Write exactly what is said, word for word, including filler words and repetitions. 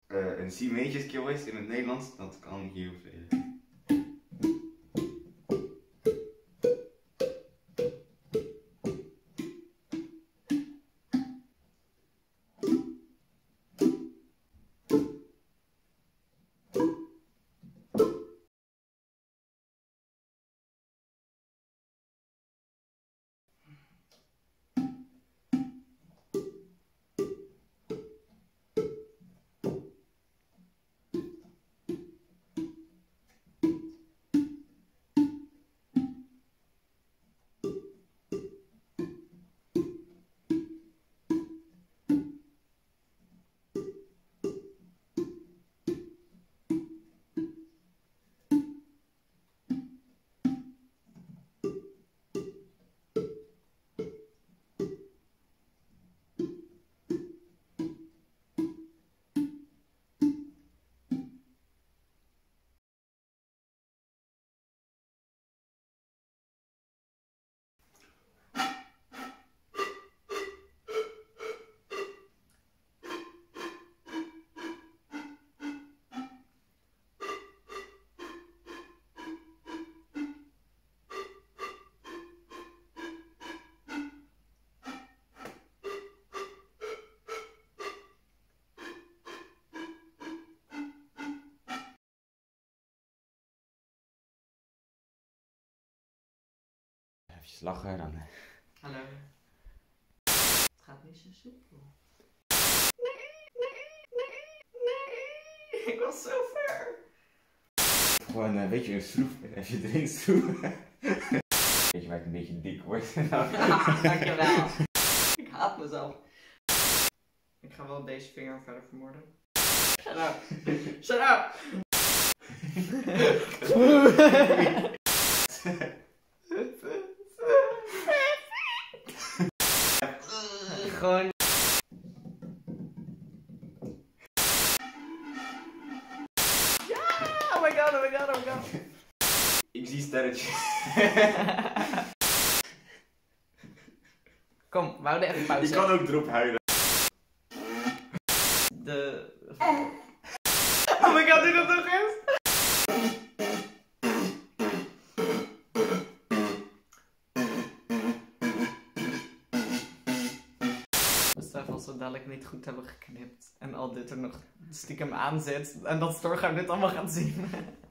uh, een C-major is in het Nederlands, dat kan hier spelen. Even lachen dan. Hallo. Het gaat niet zo soepel. Nee, nee, nee, nee. Ik was zo ver. Gewoon een beetje een schroef. Even erin schroeven. Weet je waar ik een beetje dik word? Dankjewel. Ik haat mezelf. Ik ga wel deze vinger verder vermoorden. Shut up. Shut up. Gewoon. Ja! Oh my god, oh my god, oh my god. Ik zie sterretjes. Kom, we houden even pauze. Je kan ook erop huilen. De... Oh my god, doe dat nog eens! Besef als we dadelijk niet goed hebben geknipt en al dit er nog stiekem aan zit en dat Storga dit allemaal gaat zien.